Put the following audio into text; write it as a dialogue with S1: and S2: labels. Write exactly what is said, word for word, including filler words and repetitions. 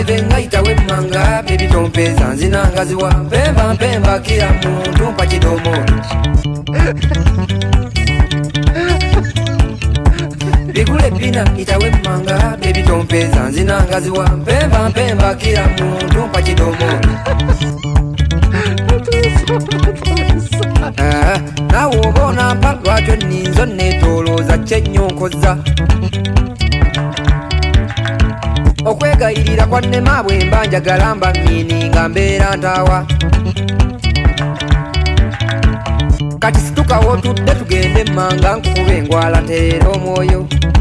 S1: five ngaita wemmanga baby tompeza nzinangaziwa mpemba mpemba kila muntu mpa kidomo bigule pina itawe manga baby tompeza nzinangaziwa mpemba mpemba kila muntu mpa kidomo ah nawo bona mpalwa jo ninzo netoloza chenyonkoza okwegayirira kwanne mabwe mbanja galamba mini ngambera ntawa kati situka wotudde tugende manga nkube ngwala tero moyo